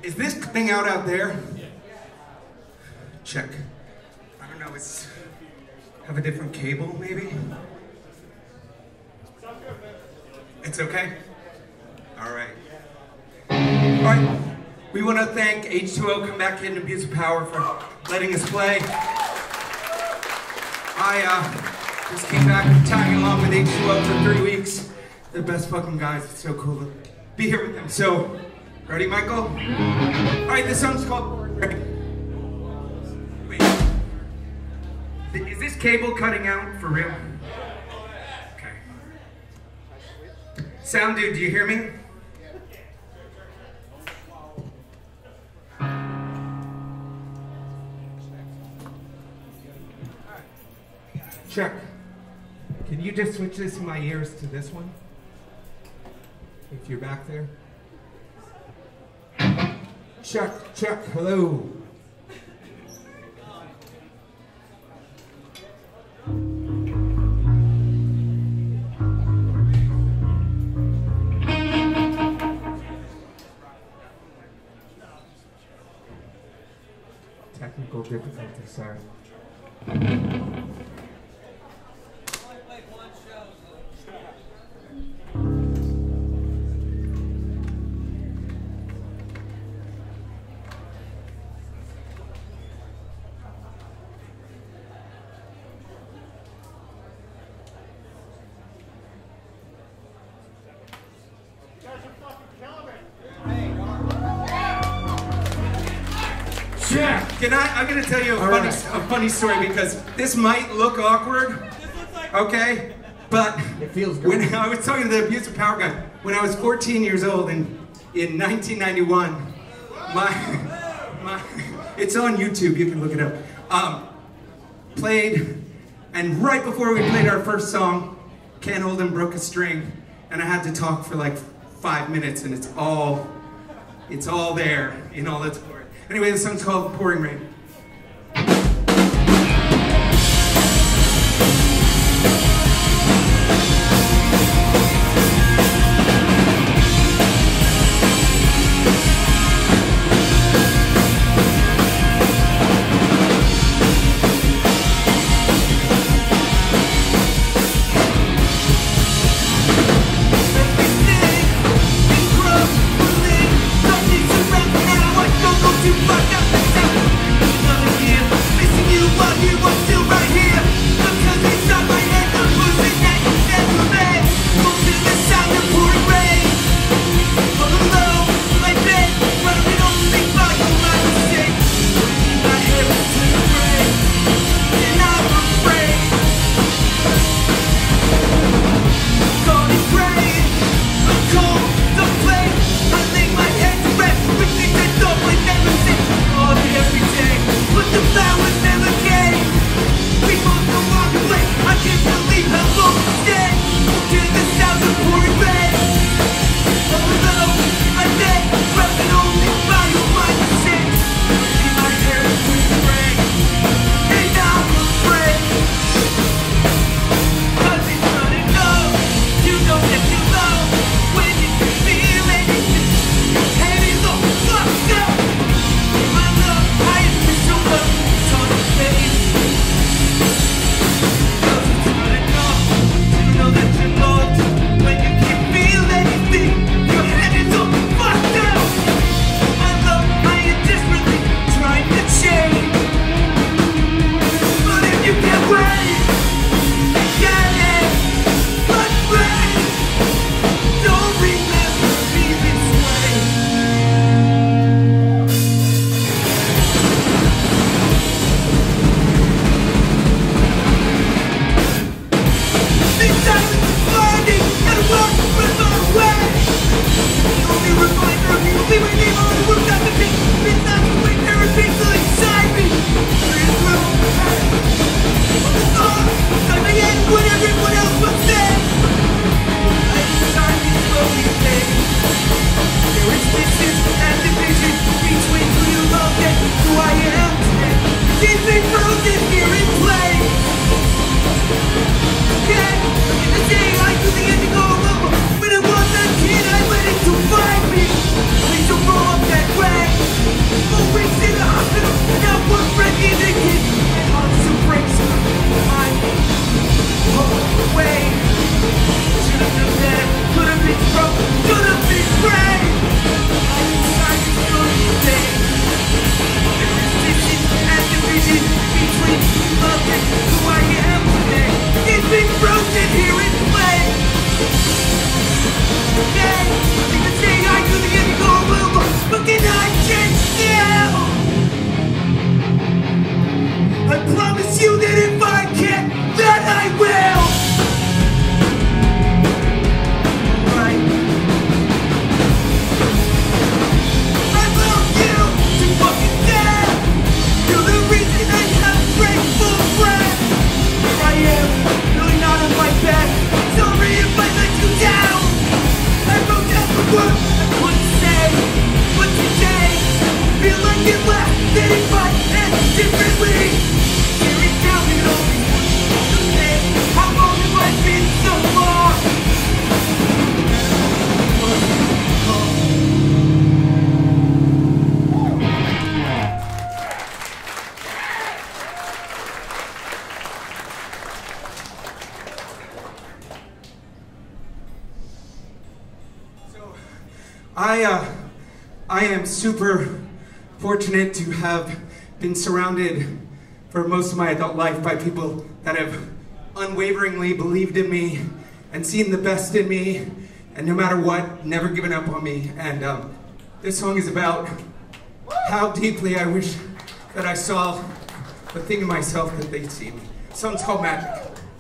Is this thing out there? Check. I don't know, have a different cable, maybe? It's okay? All right. All right, we want to thank H2O Come Back In, Abuse of Power for letting us play. I just came back tagging along with H2O for 3 weeks. They're the best fucking guys, it's so cool to be here with them. So, ready, Michael? All right, this song's called... Wait. Is this cable cutting out for real? Okay. Sound dude, do you hear me? Check. Can you just switch this in my ears to this one? If you're back there. Check, check, hello. Technical difficulty, sorry. Yeah, I'm gonna tell you a funny story because this might look awkward, okay? But it feels good. When I was talking to the Abuse of Power guy, when I was 14 years old in 1991, it's on YouTube, you can look it up, played, and right before we played our first song, Can't Hold Him broke a string, and I had to talk for like 5 minutes, and it's all there in all its glory. Anyway, the song's called Pouring Rain. Fuck up the sound. I am super fortunate to have been surrounded for most of my adult life by people that have unwaveringly believed in me and seen the best in me, and no matter what, never given up on me. And this song is about how deeply I wish that I saw the thing in myself that they'd see me. The song's called Magic.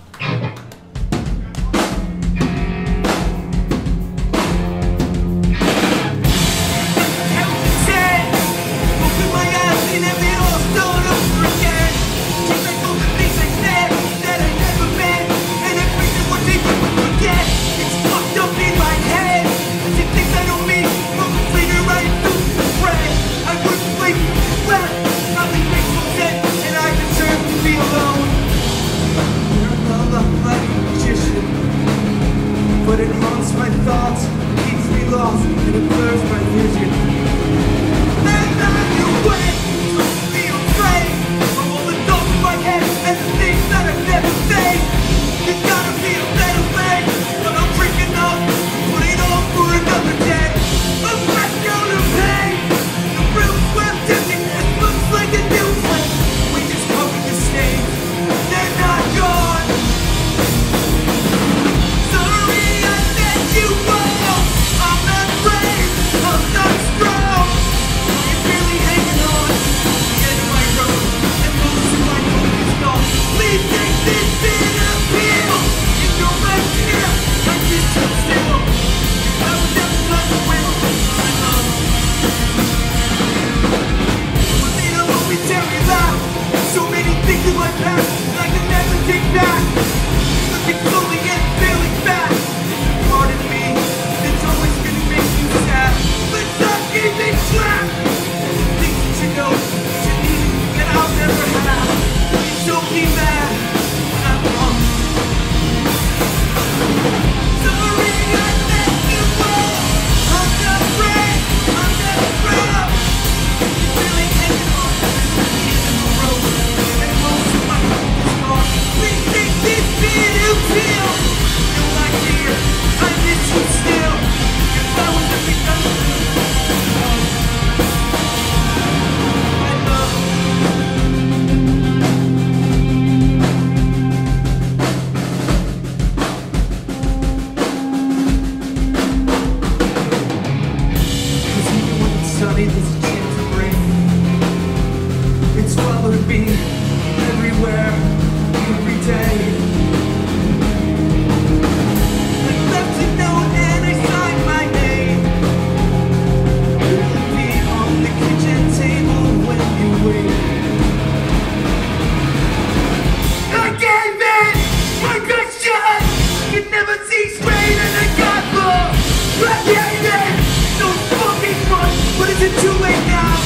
But it haunts my thoughts, keeps me lost, and it blurs my vision. And I'm your way, don't be afraid of all the thoughts in my head and the things that I've never said. There's gotta be a better way, but I'm freaking out, put it on for another day. I'm back out of pain, the real swept emptiness looks like a new flame. We just covered the stage, they're not gone. There's a chance of rain. It swallowed me everywhere, every day. I left a note and I signed my name. It'll be on the kitchen table when you wake. I gave in, my good shot. Could never see straight and I got lost. I gave in, no fucking fun. But is it too late now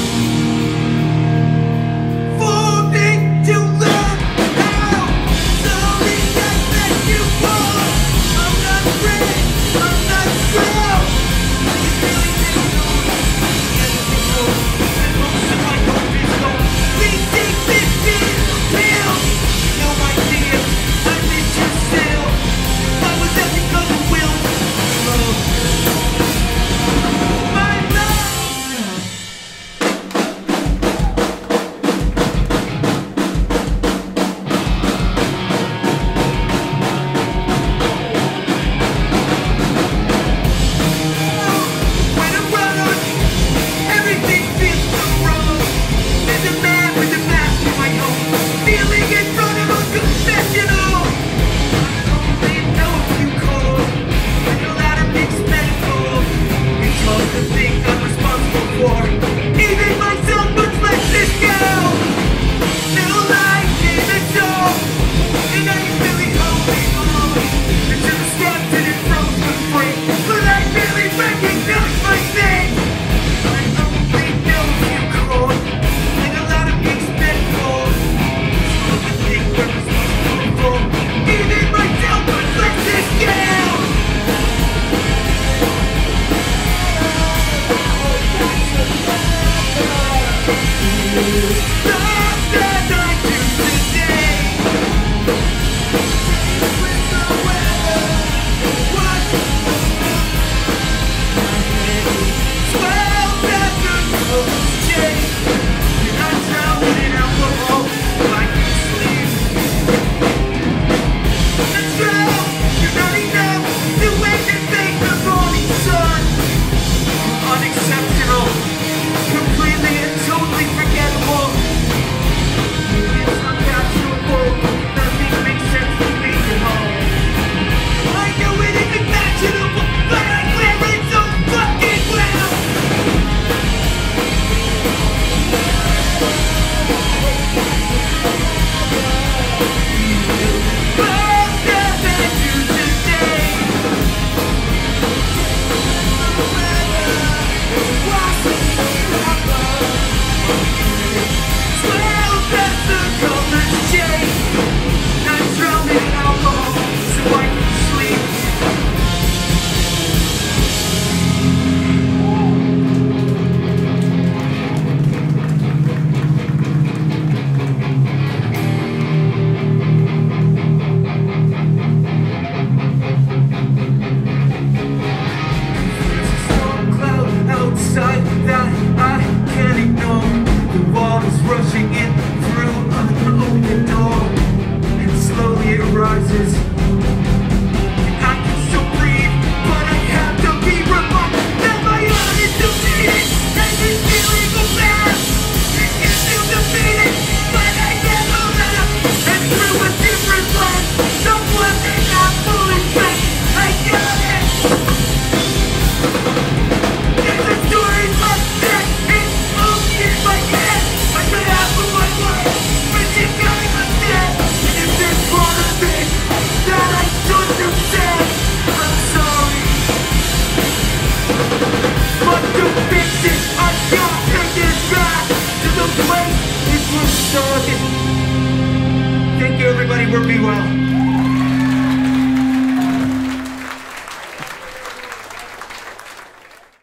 for me to learn how? Sorry I let you fall. I'm not ready, I'm not strong. It's really getting on, and most of my hope is gone. Please take this pill. No idea, I miss you still. I was acting because of will. My love. this, I gotta take it back to the place it was started. Thank you everybody, work me well.